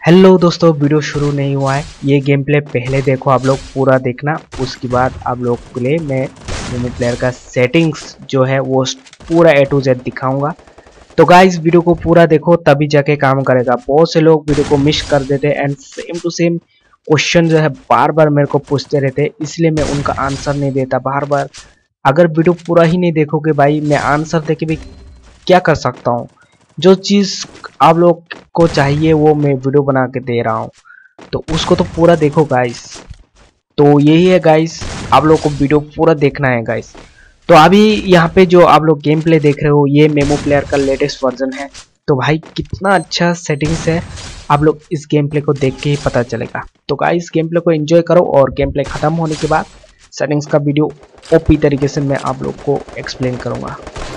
Hello दोस्तों, video शुरू नहीं हुआ है। ये गेम प्ले पहले देखो, आप लोग पूरा देखना। उसके बाद आप लोग के लिए मैं मेमो प्लेयर का सेटिंग्स जो है वो पूरा A to Z दिखाऊंगा। तो गाइस वीडियो को पूरा देखो तभी जाके काम करेगा। बहुत से लोग वीडियो को मिस कर देते and same to same question जो है बार बार मेरे को पूछते रहते, इसलिए मैं उनका आंसर नहीं देता बार बार। अगर वीडियो पूरा ही नहीं देखोगे भाई, मैं आंसर देके भी क्या कर सकता हूँ। जो चीज़ आप लोग को चाहिए वो मैं वीडियो बना के दे रहा हूँ, तो उसको तो पूरा देखो गाइस। तो यही है गाइस, आप लोग को वीडियो पूरा देखना है गाइस। तो अभी यहाँ पे जो आप लोग गेम प्ले देख रहे हो, ये मेमो प्लेयर का लेटेस्ट वर्जन है। तो भाई कितना अच्छा सेटिंग्स है, आप लोग इस गेम प्ले को देख के ही पता चलेगा। तो गाइस गेम प्ले को एंजॉय करो, और गेम प्ले खत्म होने के बाद सेटिंग्स का वीडियो ओपी तरीके से मैं आप लोग को एक्सप्लेन करूँगा।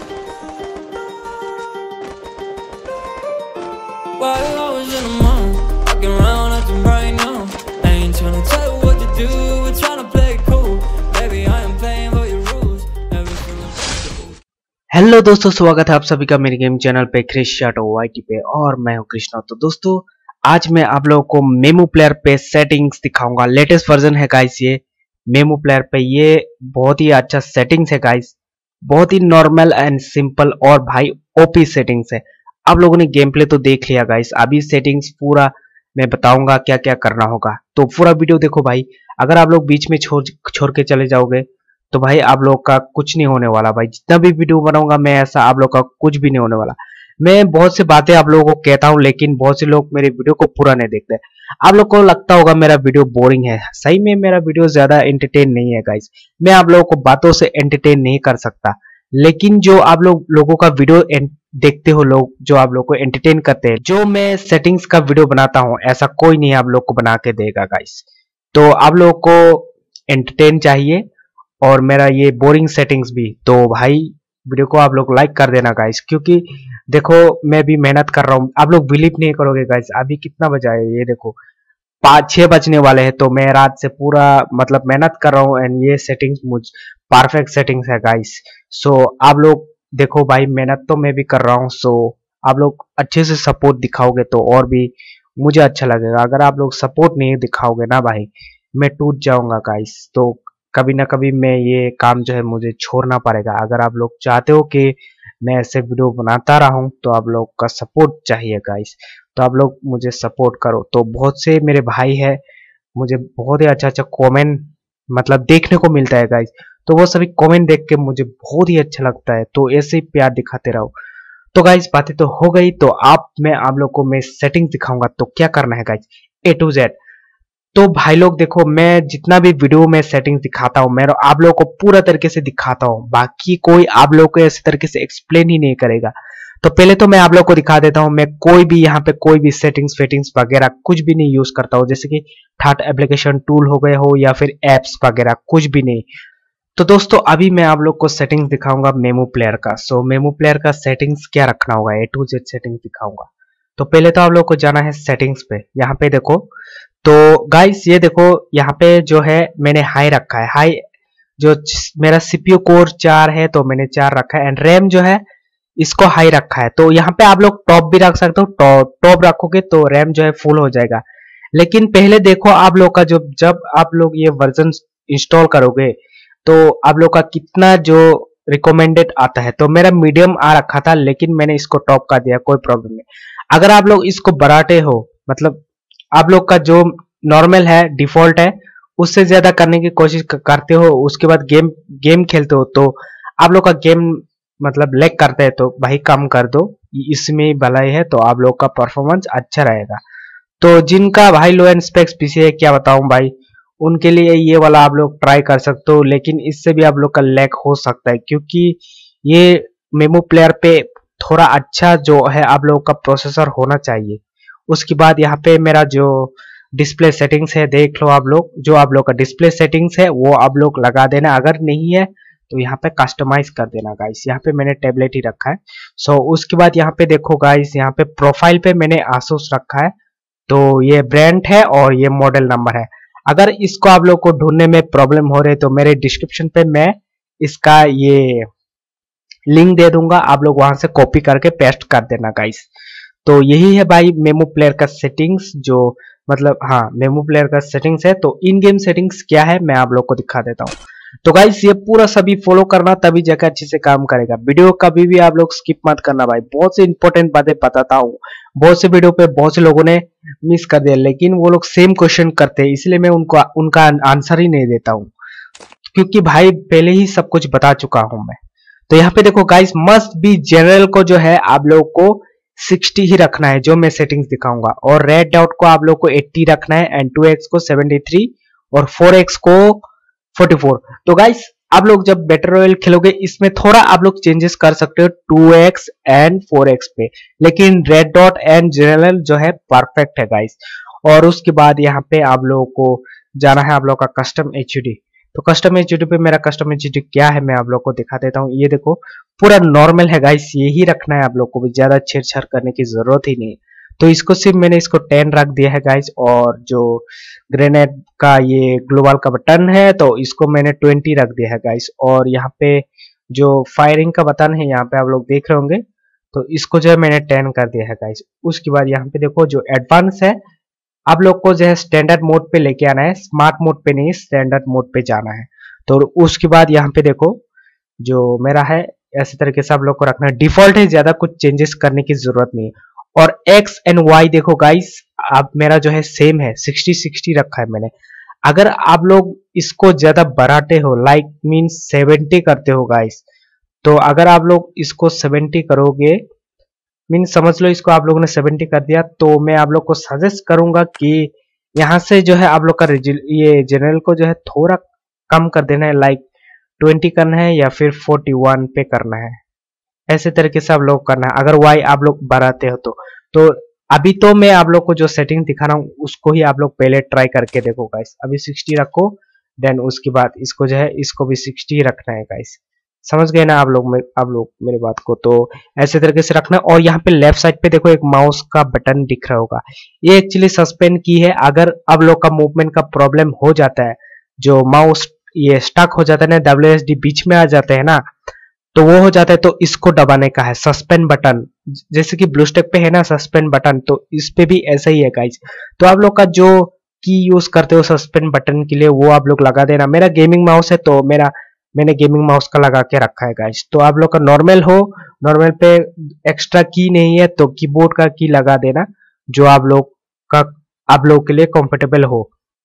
While I was in the mall, walking around acting right now. I ain't tryna tell you what to do, we're tryna play it cool. Baby, I am playing by your rules. Hello दोस्तों, स्वागत है आप सभी का मेरे game channel पे Krrish शाटो YT पे, और मैं हूं कृष्णा। तो दोस्तों आज मैं आप लोगों को मेमो प्लेयर पे सेटिंग्स दिखाऊंगा। लेटेस्ट वर्जन है गाइस ये मेमो प्लेयर पे। ये बहुत ही अच्छा सेटिंग्स है गाइस, बहुत ही नॉर्मल एंड सिंपल और भाई ओपी सेटिंग्स है। आप लोगों ने गेम प्ले तो देख लिया गाइस, अभी सेटिंग्स पूरा मैं बताऊंगा क्या क्या करना होगा। तो पूरा वीडियो देखो भाई। अगर आप लोग बीच में छोड़ के चले जाओगे तो भाई आप लोग का कुछ नहीं होने वाला। भाई जितना भी वीडियो बनाऊंगा मैं, ऐसा आप लोग का कुछ भी नहीं होने वाला। मैं बहुत सी बातें आप लोगों को कहता हूं, लेकिन बहुत से लोग मेरे वीडियो को पूरा नहीं देखते। आप लोग को लगता होगा मेरा वीडियो बोरिंग है। सही में मेरा वीडियो ज्यादा एंटरटेन नहीं है गाइस। मैं आप लोगों को बातों से एंटरटेन नहीं कर सकता, लेकिन जो आप लोगों का वीडियो देखते हो, लोग जो आप लोग को एंटरटेन करते हैं, जो मैं सेटिंग्स का वीडियो बनाता हूं, ऐसा कोई नहीं आप लोग को बना के देगा गाइस। तो आप लोग को एंटरटेन चाहिए और मेरा ये बोरिंग सेटिंग्स भी। तो भाई वीडियो को आप लोग लाइक कर देना गाइस, क्योंकि देखो मैं भी मेहनत कर रहा हूँ। आप लोग बिलीव नहीं करोगे गाइस, अभी कितना बजा है ये देखो, 5-6 बजने वाले हैं। तो मैं रात से पूरा मतलब मेहनत कर रहा हूँ, एंड ये सेटिंग्स मुझ परफेक्ट सेटिंग्स है गाइस। सो आप लोग देखो भाई, मेहनत तो मैं भी कर रहा हूँ। सो आप लोग अच्छे से सपोर्ट दिखाओगे तो और भी मुझे अच्छा लगेगा। अगर आप लोग सपोर्ट नहीं दिखाओगे ना भाई, मैं टूट जाऊंगा गाइस। तो कभी ना कभी मैं ये काम जो है मुझे छोड़ना पड़ेगा। अगर आप लोग चाहते हो कि मैं ऐसे वीडियो बनाता रहूं, तो आप लोग का सपोर्ट चाहिए गाइस। तो आप लोग मुझे सपोर्ट करो। तो बहुत से मेरे भाई है, मुझे बहुत ही अच्छा अच्छा कमेंट मतलब देखने को मिलता है गाइस। तो वो सभी कमेंट देख के मुझे बहुत ही अच्छा लगता है। तो ऐसे ही प्यार दिखाते रहो। तो गाइस बातें तो हो गई, तो मैं आप लोग को मैं सेटिंग्स दिखाऊंगा। तो क्या करना है गाइस, A to Z। तो भाई लोग देखो, मैं जितना भी वीडियो में सेटिंग्स दिखाता हूँ, मैं आप लोगों को पूरा तरीके से दिखाता हूँ। बाकी कोई आप लोग को ऐसे तरीके से एक्सप्लेन ही नहीं करेगा। तो पहले तो मैं आप लोग को दिखा देता हूँ। मैं कोई भी यहाँ पे कोई भी सेटिंग्स वगैरह कुछ भी नहीं यूज करता हूँ, जैसे कि थर्ड एप्लीकेशन टूल हो गए हो या फिर एप्स वगैरह कुछ भी नहीं। तो दोस्तों अभी मैं आप लोग को सेटिंग्स दिखाऊंगा मेमो प्लेयर का। सो मेमो प्लेयर का सेटिंग्स क्या रखना होगा, A to Z सेटिंग्स दिखाऊंगा। तो पहले तो आप लोग को जाना है सेटिंग्स पे। यहाँ पे देखो, तो गाइस ये देखो यहाँ पे जो है मैंने हाई रखा है। हाई जो मेरा CPU कोर 4 है, तो मैंने 4 रखा है। एंड रैम जो है इसको हाई रखा है। तो यहाँ पे आप लोग टॉप भी रख सकते हो। टॉप रखोगे तो रैम जो है फुल हो जाएगा। लेकिन पहले देखो आप लोग का जब आप लोग ये वर्जन इंस्टॉल करोगे तो आप लोग का कितना जो रिकमेंडेड आता है। तो मेरा मीडियम आ रखा था, लेकिन मैंने इसको टॉप कर दिया, कोई प्रॉब्लम नहीं। अगर आप लोग इसको बढ़ाते हो, मतलब आप लोग का जो नॉर्मल है डिफॉल्ट है, उससे ज्यादा करने की कोशिश करते हो, उसके बाद गेम खेलते हो, तो आप लोग का गेम मतलब लैग करता है, तो भाई कम कर दो, इसमें भलाई है। तो आप लोग का परफॉर्मेंस अच्छा रहेगा। तो जिनका भाई लो एंड स्पेक्स पीसी है, क्या बताऊं भाई, उनके लिए ये वाला आप लोग ट्राई कर सकते हो। लेकिन इससे भी आप लोग का लैग हो सकता है, क्योंकि ये मेमो प्लेयर पे थोड़ा अच्छा जो है आप लोग का प्रोसेसर होना चाहिए। उसके बाद यहाँ पे मेरा जो डिस्प्ले सेटिंग्स है देख लो आप लोग। जो आप लोग का डिस्प्ले सेटिंग्स है वो आप लोग लगा देना। अगर नहीं है तो यहाँ पे कस्टमाइज कर देना गाइस। यहाँ पे मैंने टेबलेट ही रखा है। सो उसके बाद यहाँ पे देखो गाइस, यहाँ पे प्रोफाइल पे मैंने आसूस रखा है। तो ये ब्रांड है और ये मॉडल नंबर है। अगर इसको आप लोग को ढूंढने में प्रॉब्लम हो रही है, तो मेरे डिस्क्रिप्शन पे मैं इसका ये लिंक दे दूंगा, आप लोग वहां से कॉपी करके पेस्ट कर देना गाइस। तो यही है भाई मेमो प्लेयर का सेटिंग्स, जो मतलब हाँ मेमो प्लेयर का सेटिंग्स है। तो इन गेम सेटिंग्स क्या है मैं आप लोग को दिखा देता हूँ। तो गाइस ये पूरा सभी फॉलो करना, तभी जाकर अच्छे से काम करेगा। वीडियो कभी भी आप लोग स्किप मत करना भाई, बहुत सी इंपॉर्टेंट बातें बताता हूँ। बहुत से वीडियो पे बहुत से लोगों ने मिस कर दिया, लेकिन वो लोग सेम क्वेश्चन करते हैं, इसलिए मैं उनका आंसर ही नहीं देता हूँ, क्योंकि भाई पहले ही सब कुछ बता चुका हूं मैं। तो यहाँ पे देखो गाइस, मस्ट बी जनरल को जो है आप लोग को 60 ही रखना है, जो मैं सेटिंग्स दिखाऊंगा, और रेड डॉट को आप लोग को 80 रखना है, एंड 2x को 73 और 4x को 44। तो गाइस आप लोग जब बैटल रॉयल खेलोगे इसमें थोड़ा आप लोग चेंजेस कर सकते हो 2x एंड 4x पे, लेकिन रेड डॉट एंड जनरल जो है परफेक्ट है गाइस। और उसके बाद यहाँ पे आप लोगों को जाना है आप लोग का कस्टम एचडी। तो कस्टम एचडी पे मेरा कस्टम एचडी क्या है मैं आप लोग को दिखा देता हूँ। ये देखो पूरा नॉर्मल है गाइस, ये ही रखना है आप लोग को, भी ज्यादा छेड़छाड़ करने की जरूरत ही नहीं। तो इसको सिर्फ मैंने इसको 10 रख दिया है गाइस, और जो ग्रेनेड का ये ग्लोबल का बटन है तो इसको मैंने 20 रख दिया है गाइस। और यहाँ पे जो फायरिंग का बटन है यहाँ पे आप लोग देख रहे होंगे, तो इसको जो है मैंने 10 कर दिया है गाइस। उसके बाद यहाँ पे देखो जो एडवांस है आप लोग को जो है स्टैंडर्ड मोड पे लेके आना है, स्मार्ट मोड पे नहीं, स्टैंडर्ड मोड पे जाना है। तो उसके बाद यहाँ पे देखो जो मेरा है ऐसे तरीके से आप लोग को रखना है, डिफॉल्ट है, ज्यादा कुछ चेंजेस करने की जरूरत नहीं है। और x एंड y देखो गाइस, आप मेरा जो है सेम है, 60-60 रखा है मैंने। अगर आप लोग इसको ज्यादा बढ़ाते हो, लाइक मीन्स 70 करते हो गाइस, तो अगर आप लोग इसको 70 करोगे, मीन समझ लो इसको आप लोगों ने 70 कर दिया, तो मैं आप लोग को सजेस्ट करूंगा कि यहाँ से जो है आप लोग का ये जनरल को जो है थोड़ा कम कर देना है, लाइक 20 करना है या फिर 41 पे करना है, ऐसे तरीके से आप लोग करना है अगर वाई आप लोग बढ़ाते हो तो अभी तो मैं आप लोग को जो सेटिंग दिखा रहा हूँ उसको ही आप लोग पहले ट्राई करके देखो गाइस। अभी 60 रखो, देन उसके बाद इसको जो है इसको भी 60 रखना है गाइस। समझ गए ना आप लोग मेरी बात को। तो ऐसे तरीके से रखना। और यहाँ पे लेफ्ट साइड पे देखो एक माउस का बटन दिख रहा होगा, ये एक्चुअली सस्पेंड की है। अगर आप लोग का मूवमेंट का प्रॉब्लम हो जाता है, जो माउस ये स्टक हो जाता है ना, WSD बीच में आ जाते हैं ना, तो वो हो जाता है, तो इसको दबाने का है सस्पेंड बटन, जैसे कि ब्लू स्टैक पे है ना सस्पेंड बटन, तो इस पे भी ऐसा ही है गाइस। तो आप लोग का जो की यूज करते हो सस्पेंड बटन के लिए वो आप लोग लगा देना। मेरा गेमिंग माउस है तो मैंने गेमिंग माउस का लगा के रखा है गाइस। तो आप लोग का नॉर्मल हो, नॉर्मल पे एक्स्ट्रा की नहीं है तो कीबोर्ड का की लगा देना, जो आप लोग के लिए कंफर्टेबल हो।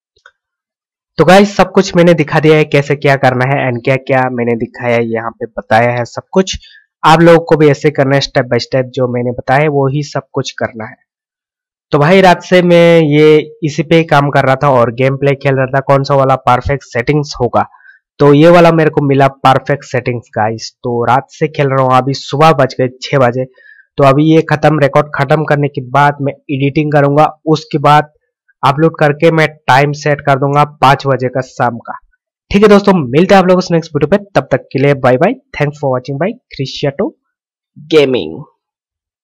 तो गाइस सब कुछ मैंने दिखा दिया है कैसे क्या करना है, एंड क्या क्या मैंने दिखाया है यहाँ पे बताया है सब कुछ। आप लोगों को भी ऐसे करना है, स्टेप बाय स्टेप जो मैंने बताया है वो ही सब कुछ करना है। तो भाई रात से मैं ये इसी पे ही काम कर रहा था और गेम प्ले खेल रहा था, कौन सा वाला परफेक्ट सेटिंग्स होगा। तो ये वाला मेरे को मिला परफेक्ट सेटिंग्स गाइस। तो रात से खेल रहा हूँ, अभी सुबह बज गए 6 बजे। तो अभी ये रिकॉर्ड खत्म करने के बाद मैं एडिटिंग करूंगा, उसके बाद अपलोड करके मैं टाइम सेट कर दूंगा 5 बजे का शाम का। ठीक है दोस्तों, मिलते हैं आप लोगों से नेक्स्ट वीडियो पे, तब तक के लिए bye bye. Thanks for watching by क्रिशियाटो गेमिंग।